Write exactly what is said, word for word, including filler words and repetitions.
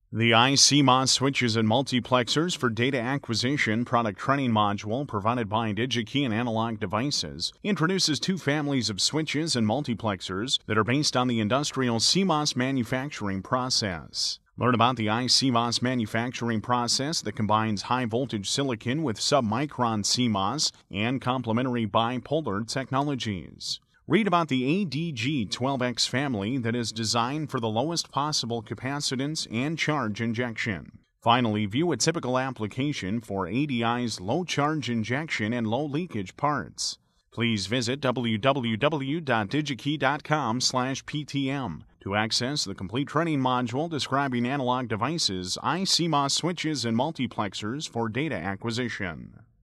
The iCMOS switches and multiplexers for data acquisition product training module provided by Digi-Key and Analog Devices introduces two families of switches and multiplexers that are based on the industrial C MOS manufacturing process. Learn about the iCMOS manufacturing process that combines high-voltage silicon with submicron C MOS and complementary bipolar technologies. Read about the A D G twelve X family that is designed for the lowest possible capacitance and charge injection. Finally, view a typical application for A D I's low charge injection and low leakage parts. Please visit w w w dot digi-key dot com slash p t m to access the complete training module describing Analog Devices, iCMOS switches and multiplexers for data acquisition.